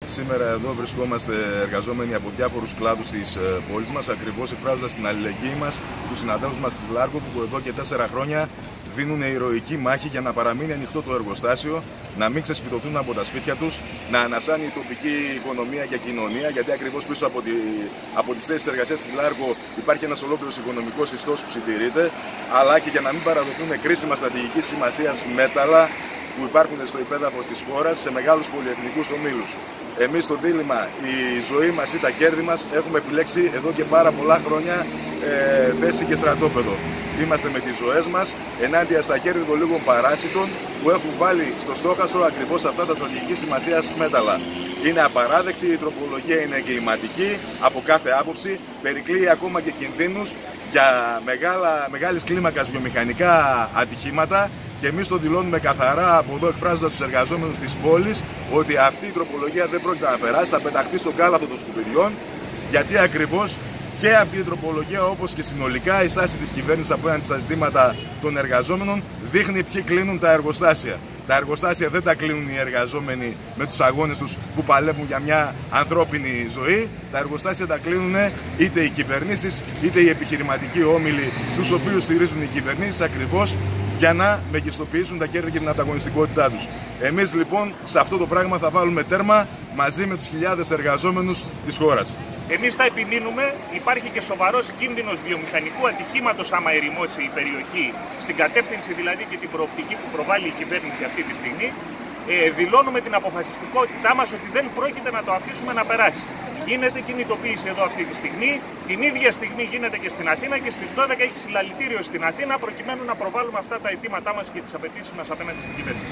Σήμερα εδώ βρισκόμαστε εργαζόμενοι από διάφορους κλάδους της πόλης μας, ακριβώς εκφράζοντας την αλληλεγγύη μας στους συναδέλφους μας της Λάρκο που εδώ και 4 χρόνια δίνουν ηρωική μάχη για να παραμείνει ανοιχτό το εργοστάσιο, να μην ξεσπιτωθούν από τα σπίτια τους, να ανασάνει η τοπική οικονομία και κοινωνία, γιατί ακριβώς πίσω από τις θέσεις εργασίας της Λάρκο υπάρχει ένας ολόκληρος οικονομικός ιστός που συντηρείται, αλλά και για να μην παραδοθούν κρίσιμα στρατηγικής σημασίας μέταλλα που υπάρχουν στο υπέδαφος της χώρας σε μεγάλους πολυεθνικούς ομίλους. Εμείς στο δίλημμα η ζωή μας ή τα κέρδη μας έχουμε επιλέξει εδώ και πάρα πολλά χρόνια θέση και στρατόπεδο. Είμαστε με τις ζωές μας ενάντια στα κέρδη των λίγων παράσιτων που έχουν βάλει στο στόχαστρο ακριβώς αυτά τα στρατηγικής σημασίας μέταλλα. Είναι απαράδεκτη, η τροπολογία είναι εγκληματική από κάθε άποψη, περικλείει ακόμα και κινδύνους για μεγάλης κλίμακας βιομηχανικά ατυχήματα. Και εμείς το δηλώνουμε καθαρά από εδώ, εκφράζοντας τους εργαζόμενους της πόλης, ότι αυτή η τροπολογία δεν πρόκειται να περάσει, θα πεταχτεί στον κάλαθο των σκουπιδιών, γιατί ακριβώς και αυτή η τροπολογία, όπως και συνολικά η στάση της κυβέρνησης απέναντι στα ζητήματα των εργαζόμενων, δείχνει ποιοι κλείνουν τα εργοστάσια. Τα εργοστάσια δεν τα κλείνουν οι εργαζόμενοι με τους αγώνες τους που παλεύουν για μια ανθρώπινη ζωή. Τα εργοστάσια τα κλείνουν είτε οι κυβερνήσεις είτε οι επιχειρηματικοί όμιλοι, τους οποίους στηρίζουν οι κυβερνήσεις ακριβώς για να μεγιστοποιήσουν τα κέρδη και την ανταγωνιστικότητά τους. Εμείς λοιπόν σε αυτό το πράγμα θα βάλουμε τέρμα μαζί με τους χιλιάδες εργαζόμενους της χώρας. Εμείς θα επιμείνουμε, υπάρχει και σοβαρός κίνδυνος βιομηχανικού ατυχήματος άμα ερημώσει η περιοχή, στην κατεύθυνση δηλαδή και την προοπτική που προβάλλει η κυβέρνηση αυτή τη στιγμή. Δηλώνουμε την αποφασιστικότητά μας ότι δεν πρόκειται να το αφήσουμε να περάσει. Γίνεται κινητοποίηση εδώ αυτή τη στιγμή, την ίδια στιγμή γίνεται και στην Αθήνα και στις 12 έχει συλλαλητήριο στην Αθήνα προκειμένου να προβάλλουμε αυτά τα αιτήματά μας και τις απαιτήσεις μας απέναντι στην κυβέρνηση.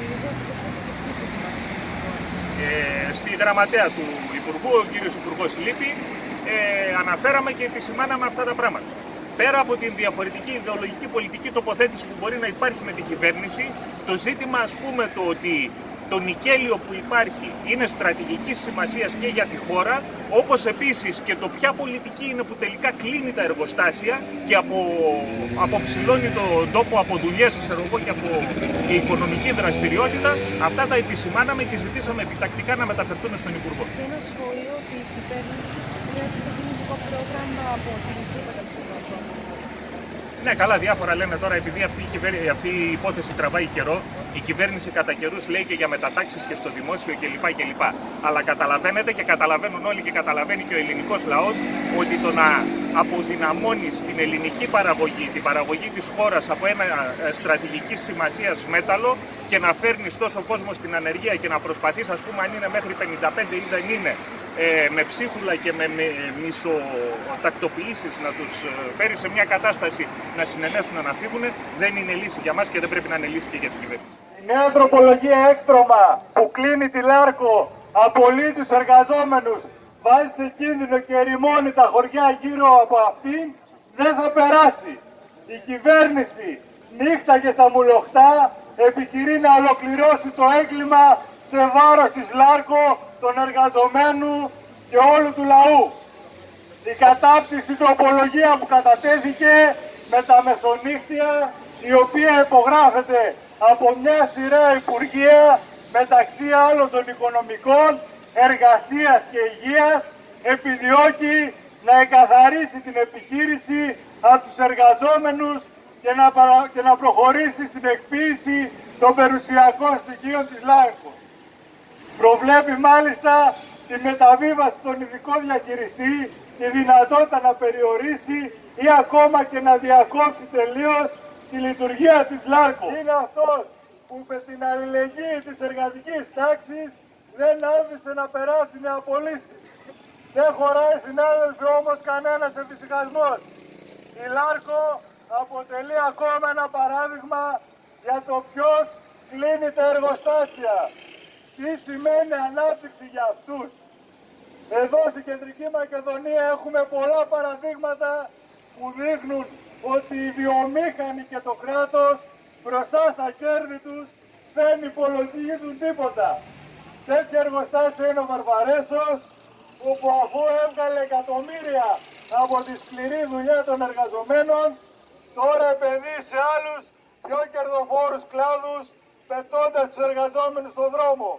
Στη γραμματέα του Υπουργού, ο κύριος Υπουργός Λύπη, αναφέραμε και επισημάναμε αυτά τα πράγματα. Πέρα από την διαφορετική ιδεολογική πολιτική τοποθέτηση που μπορεί να υπάρχει με την κυβέρνηση, το ζήτημα ας πούμε το ότι το νικέλιο που υπάρχει είναι στρατηγικής σημασίας και για τη χώρα, όπως επίσης και το ποια πολιτική είναι που τελικά κλείνει τα εργοστάσια και αποψηλώνει τον τόπο από δουλειές, ξέρω εγώ, και από οικονομική δραστηριότητα, αυτά τα επισημάναμε και ζητήσαμε επιτακτικά να μεταφερθούν στον Υπουργό. Ένα σχόλιο ότι η κυβέρνηση χρειάζεται κινητικό πρόγραμμα από την Ναι, καλά, διάφορα λένε τώρα, επειδή αυτή η υπόθεση τραβάει καιρό, η κυβέρνηση κατά καιρούς λέει και για μετατάξεις και στο δημόσιο κλπ. Αλλά καταλαβαίνετε και καταλαβαίνουν όλοι και καταλαβαίνει και ο ελληνικός λαός ότι το να αποδυναμώνεις την ελληνική παραγωγή, την παραγωγή της χώρας από ένα στρατηγικής σημασίας μέταλλο και να φέρνεις τόσο κόσμο στην ανεργία και να προσπαθείς, ας πούμε, αν είναι μέχρι 55 ή δεν είναι, με ψίχουλα και με μισοτακτοποιήσεις να τους φέρει σε μια κατάσταση να συνενέσουν να φύγουν, δεν είναι λύση για μας και δεν πρέπει να είναι λύση και για την κυβέρνηση. Η νέα τροπολογία έκτρωμα που κλείνει τη Λάρκο, απολύει τους εργαζόμενους, βάζει σε κίνδυνο και ερημώνει τα χωριά γύρω από αυτήν, δεν θα περάσει. Η κυβέρνηση νύχτα και στα μουλοχτά επιχειρεί να ολοκληρώσει το έγκλημα σε βάρος της Λάρκο, των εργαζομένου και όλου του λαού. Η κατάπτυστη τροπολογία που κατατέθηκε με τα μεσονύχτια, η οποία υπογράφεται από μια σειρά υπουργεία, μεταξύ άλλων των οικονομικών, εργασίας και υγείας, επιδιώκει να εκαθαρίσει την επιχείρηση από τους εργαζόμενους και να προχωρήσει στην εκποίηση των περιουσιακών στοιχείων της Λάρκο. Προβλέπει μάλιστα τη μεταβίβαση στον ειδικό διαχειριστή, τη δυνατότητα να περιορίσει ή ακόμα και να διακόψει τελείως τη λειτουργία της Λάρκο. Είναι αυτός που με την αλληλεγγύη της εργατικής τάξης δεν άφησε να περάσει με απολύσεις. Δεν χωράει, συνάδελφοι, όμως κανένας εφησυχασμός. Η Λάρκο αποτελεί ακόμα ένα παράδειγμα για το ποιος κλείνει τα εργοστάσια. Τι σημαίνει ανάπτυξη για αυτούς. Εδώ στην Κεντρική Μακεδονία έχουμε πολλά παραδείγματα που δείχνουν ότι οι βιομήχανοι και το κράτος μπροστά στα κέρδη τους δεν υπολογίζουν τίποτα. Τέτοια εργοστάσια είναι ο Βαρβαρέσος, όπου αφού έβγαλε εκατομμύρια από τη σκληρή δουλειά των εργαζομένων, τώρα επενδύει σε άλλους πιο κερδοφόρους κλάδους, πετώντας τους εργαζόμενους στον δρόμο.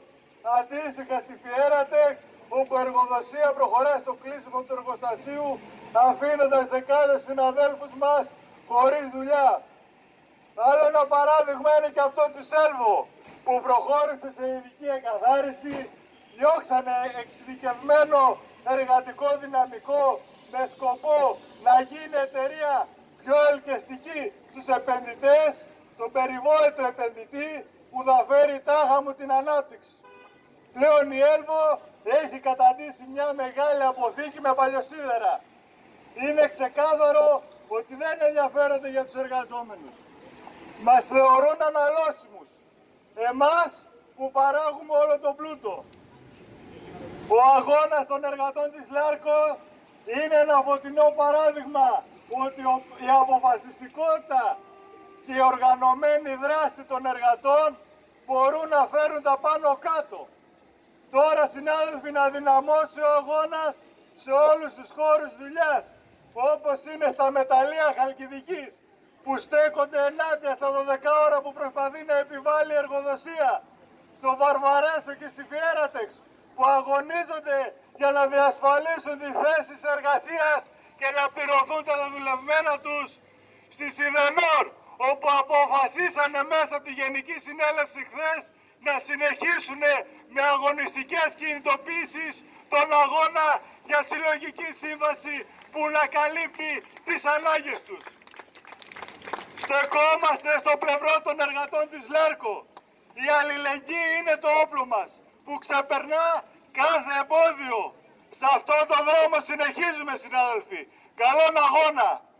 Αντίστοιχα στη Fieratex, όπου η εργοδοσία προχωράει στο κλείσιμο του εργοστασίου, αφήνοντας δεκάδες συναδέλφους μας χωρίς δουλειά. Άλλο ένα παράδειγμα είναι και αυτό της Elvo, που προχώρησε σε ειδική εκαθάριση, διώξανε εξειδικευμένο εργατικό δυναμικό με σκοπό να γίνει εταιρεία πιο ελκυστική στους επενδυτές, στον περιβόητο επενδυτή που θα φέρει τάχα μου την ανάπτυξη. Πλέον η Elvo έχει καταντήσει μια μεγάλη αποθήκη με παλιοσίδερα. Είναι ξεκάθαρο ότι δεν ενδιαφέρονται για τους εργαζόμενους. Μας θεωρούν αναλώσιμους. Εμάς που παράγουμε όλο τον πλούτο. Ο αγώνας των εργατών της Λάρκο είναι ένα φωτεινό παράδειγμα ότι η αποφασιστικότητα και η οργανωμένη δράση των εργατών μπορούν να φέρουν τα πάνω κάτω. Τώρα, συνάδελφοι, να δυναμώσει ο αγώνας σε όλους τους χώρους δουλειάς, όπως είναι στα μεταλλεία Χαλκιδικής, που στέκονται ενάντια στα 12 ώρα που προσπαθεί να επιβάλλει εργοδοσία, στο Βαρβαρέσο και στη Fieratex, που αγωνίζονται για να διασφαλίσουν τις θέσεις εργασίας και να πληρωθούν τα δουλευμένα τους, στη Σιδενόρ, όπου αποφασίσανε μέσα από τη Γενική Συνέλευση χθες να συνεχίσουν με αγωνιστικές κινητοποίησεις τον αγώνα για συλλογική σύμβαση που να καλύπτει τις ανάγκες τους. Στεκόμαστε στο πλευρό των εργατών της Λέρκο. Η αλληλεγγύη είναι το όπλο μας που ξεπερνά κάθε εμπόδιο. Σε αυτόν τον δρόμο συνεχίζουμε, συνάδελφοι. Καλόν αγώνα!